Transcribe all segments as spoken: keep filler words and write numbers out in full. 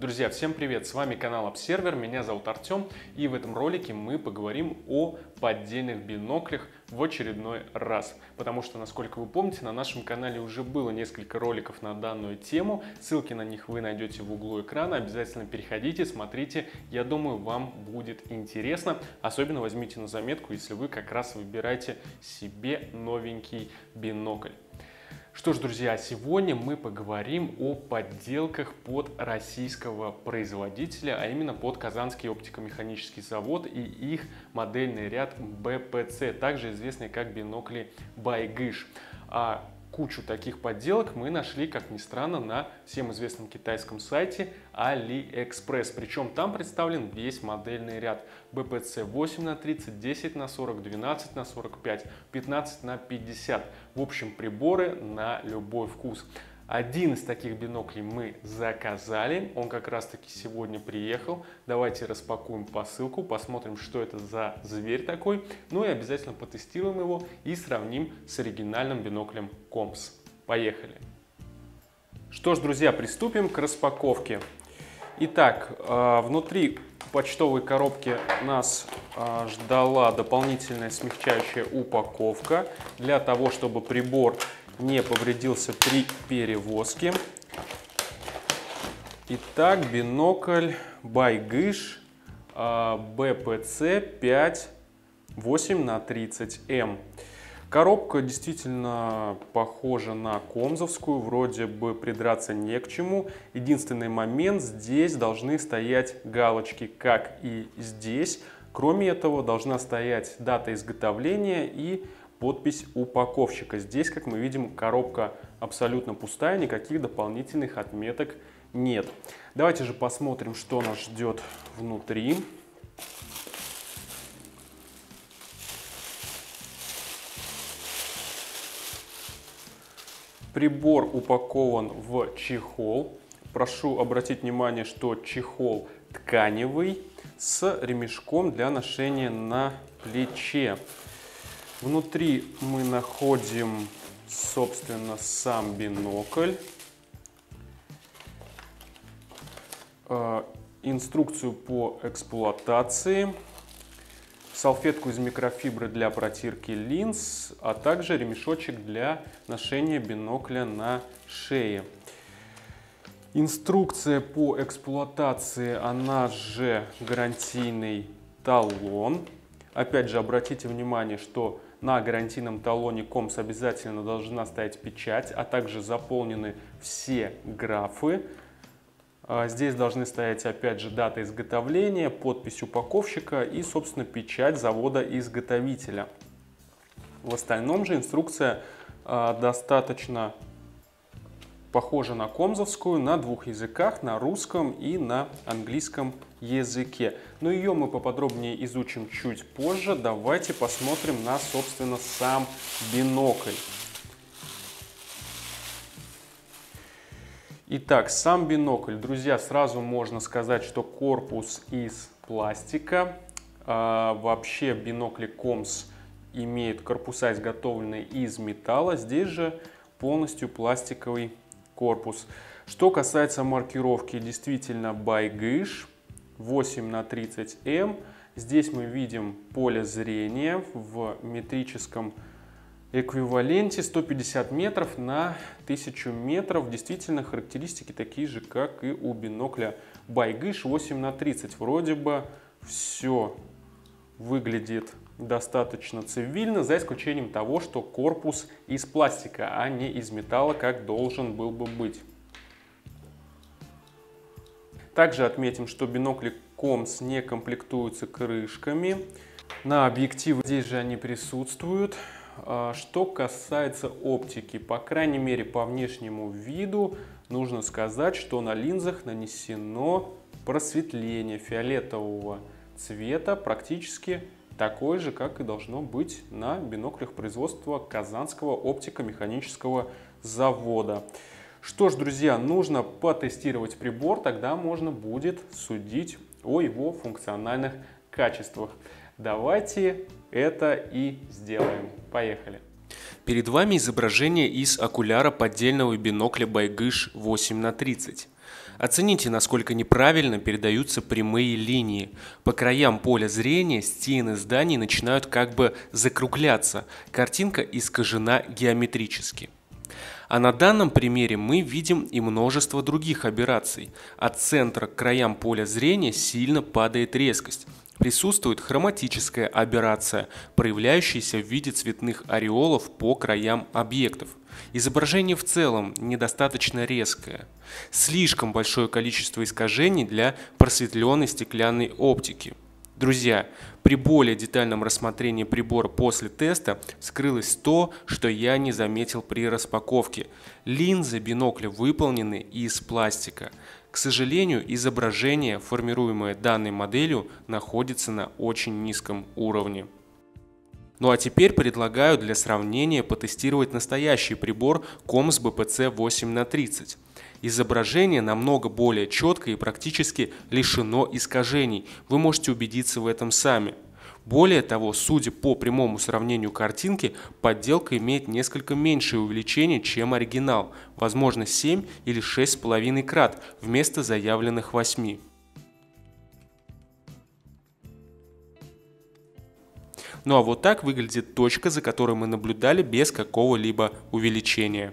Друзья, всем привет! С вами канал Observer, меня зовут Артем, и в этом ролике мы поговорим о поддельных биноклях в очередной раз. Потому что, насколько вы помните, на нашем канале уже было несколько роликов на данную тему, ссылки на них вы найдете в углу экрана, обязательно переходите, смотрите, я думаю, вам будет интересно. Особенно возьмите на заметку, если вы как раз выбираете себе новенький бинокль. Что ж, друзья, сегодня мы поговорим о подделках под российского производителя, а именно под Казанский оптико-механический завод и их модельный ряд бэ пэ цэ, также известный как бинокли Байгыш. А кучу таких подделок мы нашли, как ни странно, на всем известном китайском сайте AliExpress. Причем там представлен весь модельный ряд бэ пэ цэ восемь на тридцать, десять на сорок, двенадцать на сорок пять, пятнадцать на пятьдесят. В общем, приборы на любой вкус. Один из таких биноклей мы заказали, он как раз таки сегодня приехал. Давайте распакуем посылку, посмотрим, что это за зверь такой. Ну и обязательно потестируем его и сравним с оригинальным биноклем Комс. Поехали! Что ж, друзья, приступим к распаковке. Итак, внутри почтовой коробки нас ждала дополнительная смягчающая упаковка для того, чтобы прибор не повредился при перевозке. Итак, бинокль Байгыш бэ пэ цэ пять восемь на тридцать эм. Коробка действительно похожа на комзовскую, вроде бы придраться не к чему. Единственный момент, здесь должны стоять галочки, как и здесь. Кроме этого, должна стоять дата изготовления и подпись упаковщика. Здесь, как мы видим, коробка абсолютно пустая, никаких дополнительных отметок нет. Давайте же посмотрим, что нас ждет внутри. Прибор упакован в чехол. Прошу обратить внимание, что чехол тканевый с ремешком для ношения на плече. Внутри мы находим, собственно, сам бинокль, э, инструкцию по эксплуатации, салфетку из микрофибры для протирки линз, а также ремешочек для ношения бинокля на шее. Инструкция по эксплуатации, она же гарантийный талон. Опять же, обратите внимание, что на гарантийном талоне Комс обязательно должна стоять печать, а также заполнены все графы. Здесь должны стоять, опять же, дата изготовления, подпись упаковщика и, собственно, печать завода-изготовителя. В остальном же инструкция достаточно похожа на комзовскую на двух языках, на русском и на английском языке. Но ее мы поподробнее изучим чуть позже. Давайте посмотрим на, собственно, сам бинокль. Итак, сам бинокль, друзья, сразу можно сказать, что корпус из пластика. А, вообще бинокли Комс имеют корпуса, изготовленные из металла. Здесь же полностью пластиковый корпус. Что касается маркировки, действительно Байгыш восемь на тридцать эм. Здесь мы видим поле зрения в метрическом эквиваленте сто пятьдесят метров на тысячу метров. Действительно, характеристики такие же, как и у бинокля Байгыш восемь на тридцать. Вроде бы все выглядит достаточно цивильно, за исключением того, что корпус из пластика, а не из металла, как должен был бы быть. Также отметим, что бинокли Комс не комплектуются крышками. На объективы здесь же они присутствуют. Что касается оптики, по крайней мере по внешнему виду, нужно сказать, что на линзах нанесено просветление фиолетового цвета, практически такой же, как и должно быть на биноклях производства Казанского оптико-механического завода. Что ж, друзья, нужно потестировать прибор, тогда можно будет судить о его функциональных качествах. Давайте это и сделаем. Поехали! Перед вами изображение из окуляра поддельного бинокля Байгыш восемь на тридцать. Оцените, насколько неправильно передаются прямые линии. По краям поля зрения стены зданий начинают как бы закругляться. Картинка искажена геометрически. А на данном примере мы видим и множество других аберраций. От центра к краям поля зрения сильно падает резкость. Присутствует хроматическая аберрация, проявляющаяся в виде цветных ореолов по краям объектов. Изображение в целом недостаточно резкое. Слишком большое количество искажений для просветленной стеклянной оптики. Друзья, при более детальном рассмотрении прибора после теста вскрылось то, что я не заметил при распаковке. Линзы бинокля выполнены из пластика. К сожалению, изображение, формируемое данной моделью, находится на очень низком уровне. Ну а теперь предлагаю для сравнения потестировать настоящий прибор комс бэ пэ цэ восемь на тридцать. Изображение намного более четкое и практически лишено искажений. Вы можете убедиться в этом сами. Более того, судя по прямому сравнению картинки, подделка имеет несколько меньшее увеличение, чем оригинал, возможно семь или шесть с половиной крат вместо заявленных восьми. Ну а вот так выглядит точка, за которой мы наблюдали без какого-либо увеличения.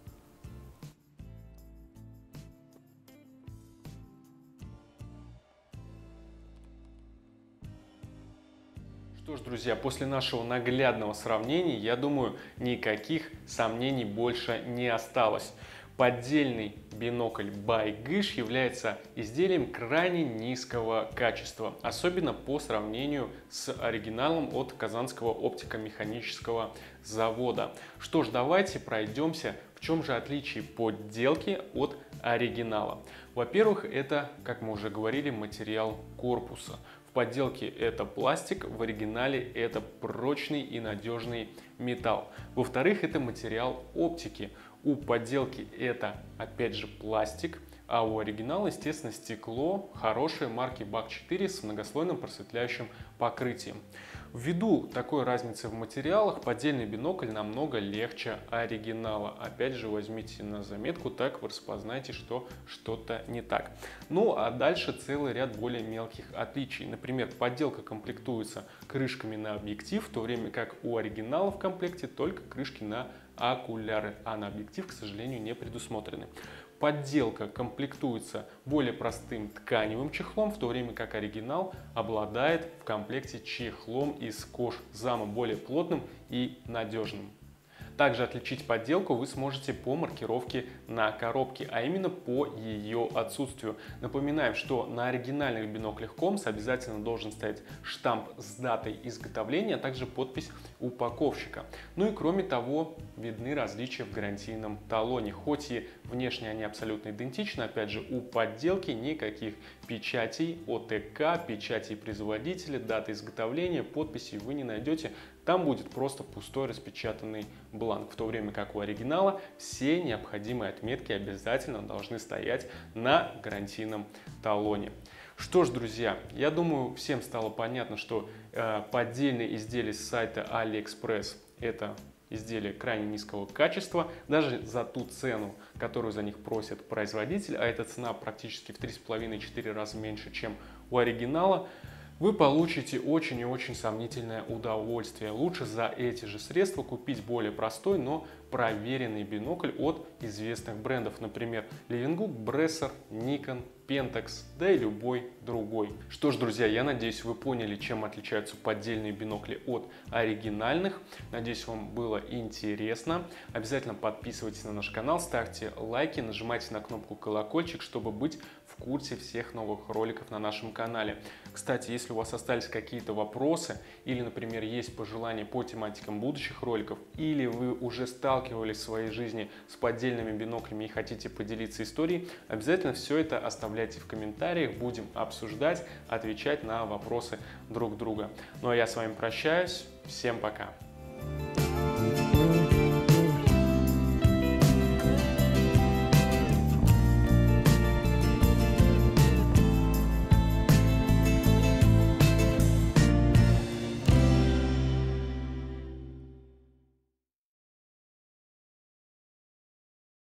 Что ж, друзья, после нашего наглядного сравнения, я думаю, никаких сомнений больше не осталось. Поддельный бинокль Байгыш является изделием крайне низкого качества, особенно по сравнению с оригиналом от Казанского оптико-механического завода. Что ж, давайте пройдемся, в чем же отличие подделки от оригинала. Во-первых, это, как мы уже говорили, материал корпуса. В подделке это пластик, в оригинале это прочный и надежный металл. Во-вторых, это материал оптики. У подделки это, опять же, пластик, а у оригинала, естественно, стекло хорошей марки бак четыре с многослойным просветляющим покрытием. Ввиду такой разницы в материалах, поддельный бинокль намного легче оригинала. Опять же, возьмите на заметку, так вы распознаете, что что-то не так. Ну, а дальше целый ряд более мелких отличий. Например, подделка комплектуется крышками на объектив, в то время как у оригинала в комплекте только крышки на окуляры, а на объектив, к сожалению, не предусмотрены. Подделка комплектуется более простым тканевым чехлом, в то время как оригинал обладает в комплекте чехлом из кожзама, более плотным и надежным. Также отличить подделку вы сможете по маркировке на коробке, а именно по ее отсутствию. Напоминаем, что на оригинальных биноклях комс обязательно должен стоять штамп с датой изготовления, а также подпись упаковщика. Ну и кроме того, видны различия в гарантийном талоне. Хоть и внешне они абсолютно идентичны, опять же, у подделки никаких печатей о тэ ка, печатей производителя, даты изготовления, подписей вы не найдете. Там будет просто пустой распечатанный бланк, в то время как у оригинала все необходимые отметки обязательно должны стоять на гарантийном талоне. Что ж, друзья, я думаю, всем стало понятно, что э, поддельные изделия с сайта AliExpress – это изделия крайне низкого качества, даже за ту цену, которую за них просит производитель, а эта цена практически в три с половиной — четыре раза меньше, чем у оригинала, вы получите очень и очень сомнительное удовольствие. Лучше за эти же средства купить более простой, но проверенный бинокль от известных брендов, например, Leeuwenhoek, Bresser, Nikon, Pentax, да и любой другой. Что ж, друзья, я надеюсь, вы поняли, чем отличаются поддельные бинокли от оригинальных. Надеюсь, вам было интересно. Обязательно подписывайтесь на наш канал, ставьте лайки, нажимайте на кнопку колокольчик, чтобы быть в курсе всех новых роликов на нашем канале. Кстати, если у вас остались какие-то вопросы или, например, есть пожелания по тематикам будущих роликов, или вы уже сталкивались в своей жизни с поддельными биноклями и хотите поделиться историей, обязательно все это оставляйте в комментариях, будем обсуждать, отвечать на вопросы друг друга. Ну а я с вами прощаюсь, всем пока!